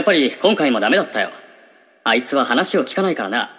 ぱり今回もダメだったよ。あいつは話を聞かないからな。